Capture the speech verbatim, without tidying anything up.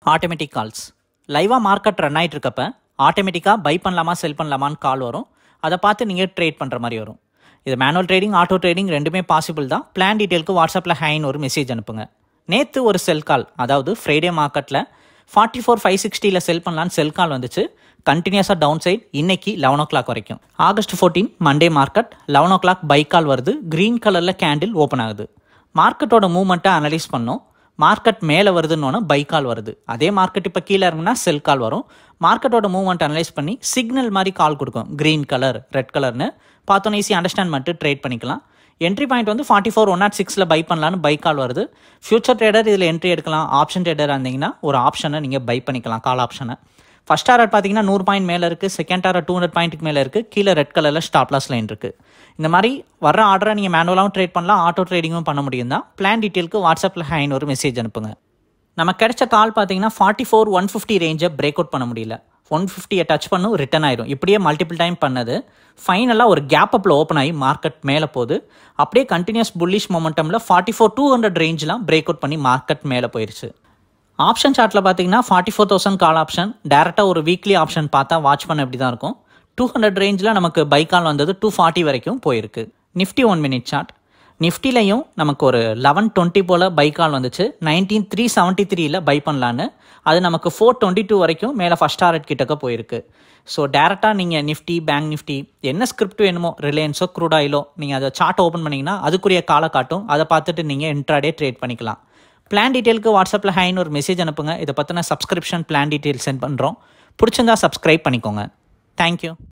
Automatic calls லைவாக market run ஆகிட்டு இருக்கப்ப ஆட்டோமேட்டிக்காக பை பண்ணலாமா செல் பண்ணலாமான்னு கால் வரும். அதை பார்த்து நீங்கள் ட்ரேட் பண்ணுற மாதிரி வரும். இது மேனுவல் ட்ரேடிங் ஆட்டோ ட்ரேடிங் ரெண்டுமே பாசிபிள் தான். பிளான் டீட்டெயிலுக்கு வாட்ஸ்அப்பில் ஹைன்னு ஒரு மெசேஜ் அனுப்புங்க. நேற்று ஒரு செல் கால், அதாவது ஃப்ரைடே மார்க்கெட்டில் ஃபார்ட்டி ஃபோர் ஃபைவ் சிக்ஸ்டியில் செல் பண்ணலான்னு செல் கால் வந்துச்சு. கண்டினியூஸாக டவுன் சைட் இன்னைக்கு லெவன் ஓ கிளாக் வரைக்கும். August fourteen Monday market eleven o'clock buy call வருது. க்ரீன் கலரில் கேண்டில் ஓப்பன் ஆகுது. மார்க்கெட்டோட மூவ்மெண்ட்டை அனலைஸ் பண்ணோம். மார்க்கெட் மேலே வருதுன்னு பை கால் வருது. அதே மார்க்கெட் இப்போ கீழே இருக்குன்னா செல் கால் வரும். மார்க்கெட்டோட மூவ்மெண்ட் அனலைஸ் பண்ணி சிக்னல் மாதிரி கால் கொடுக்கும். க்ரீன் கலர் ரெட் கலர்னு பார்த்தோன்னே ஈஸி அண்டர்ஸ்டாண்ட் பண்ணிட்டு ட்ரேட் பண்ணிக்கலாம். என்ட்ரி பாயிண்ட் வந்து ஃபார்ட்டி ஃபோர் ஒன் நாட் சிக்ஸில் பை பண்ணலான்னு பை கால் வருது. ஃபியூச்சர் ட்ரேடர் இதில் என்ட்ரி எடுக்கலாம். ஆப்ஷன் ட்ரேடர் இருந்தீங்கன்னா ஒரு ஆப்ஷனை நீங்கள் பை பண்ணிக்கலாம், கால் ஆப்ஷனை. ஃபஸ்ட் டாரட் பார்த்தீங்கன்னா நூறு பாயிண்ட் மேலே இருக்குது. செகண்ட் டாரட் டூ ஹண்ட்ரட் பாயிண்ட்டுக்கு மேலே இருக்குது. கீழே ரெட் கலரில் ஸ்டாப் லாஸ் லைன் இருக்குது. இந்த மாதிரி வர ஆர்டரை நீங்கள் மேனுவலாகவும் ட்ரேட் பண்ணலாம், ஆட்டோ ட்ரேடிங்கும் பண்ண முடியும் தான். பிளான் டீட்டெயிலுக்கு வாட்ஸ்அப்பில் ஹைன்னு ஒரு மெசேஜ் அனுப்புங்க. நம்ம கிடைச்ச கால் பார்த்தீங்கன்னா ஃபார்ட்டி ஃபோர் ஒன் ஃபிஃப்டி ரேஞ்சை பிரேக் அவுட் பண்ண முடியல. ஒன் ஃபிஃப்டியை டச் பண்ணும், ரிட்டன் ஆயிரும். இப்படியே மல்டிபிள் டைம் பண்ணது. ஃபைனலாக ஒரு கேப் அப்பில் ஓப்பன் ஆகி மார்க்கெட் மேலே போகுது. அப்படியே கண்டினியூஸ் புல்லிஷ் மொமெண்டமில் ஃபார்ட்டி ஃபோர் டூ ஹண்ட்ரட் ரேஞ்செலாம் பிரேக் அவுட் பண்ணி மார்க்கெட் மேலே போயிடுச்சு. ஆப்ஷன் சார்ட்டில் பார்த்தீங்கன்னா forty four thousand call option. டேரெக்டாக ஒரு வீக்லி ஆப்ஷன் பார்த்தா வாட்ச் பண்ண எப்படி தான் இருக்கும். டூ ஹண்ட்ரட் ரேஞ்சில் நமக்கு பை கால் வந்தது. டூ ஃபார்ட்டி வரைக்கும் போயிருக்கு. Nifty one minute chart. நிஃப்டிலையும் நமக்கு ஒரு லெவன் டுவெண்ட்டி போல் பை கால் வந்துச்சு. நைன்டீன் த்ரீ செவன்ட்டி த்ரீயில் பை பண்ணலான்னு. அது நமக்கு ஃபோர் டுவெண்ட்டி டூ வரைக்கும் மேலே ஃபஸ்ட் டாரட் கிட்டக்க போயிருக்கு. ஸோ டேரெக்டாக நீங்கள் நிஃப்டி பேங்க் நிஃப்டி என்ன ஸ்கிரிப்ட் வேணுமோ, ரிலையன்ஸோ க்ரூட் ஆயிலோ, நீங்கள் அதை சார்ட் ஓப்பன் பண்ணிங்கன்னா அதுக்குரிய காலை காட்டும். அதை பார்த்துட்டு நீங்கள் இன்ட்ராடே ட்ரேட் பண்ணிக்கலாம். பிளான் டீட்டெயிலுக்கு வாட்ஸ்அப்பில் ஹைன்னு ஒரு மெசேஜ் அனுப்புங்க. இதை பற்றின சப்ஸ்கிரிப்ஷன் பிளான் டீட்டெயில் சென்ட் பண்ணுறோம். பிடிச்சிருந்தா சப்ஸ்கிரைப் பண்ணிக்கோங்க. தேங்க்யூ.